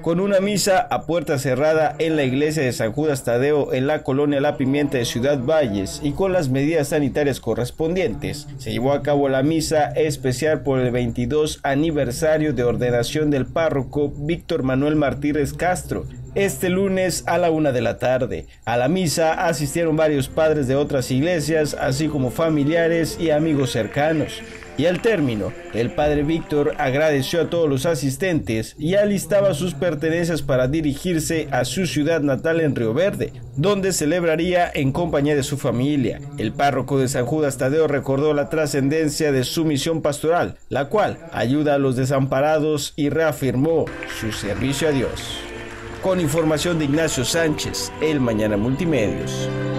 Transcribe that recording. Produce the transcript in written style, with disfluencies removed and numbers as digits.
con una misa a puerta cerrada en la iglesia de San Judas Tadeo en la colonia La Pimienta de Ciudad Valles y con las medidas sanitarias correspondientes. Se llevó a cabo la misa especial por el 22 aniversario de ordenación del párroco Víctor Manuel Martínez Castro, este lunes a la 1 de la tarde. A la misa asistieron varios padres de otras iglesias, así como familiares y amigos cercanos. Y al término, el padre Víctor agradeció a todos los asistentes y alistaba sus pertenencias para dirigirse a su ciudad natal en Río Verde, donde celebraría en compañía de su familia. El párroco de San Judas Tadeo recordó la trascendencia de su misión pastoral, la cual ayuda a los desamparados, y reafirmó su servicio a Dios. Con información de Ignacio Sánchez, El Mañana Multimedios.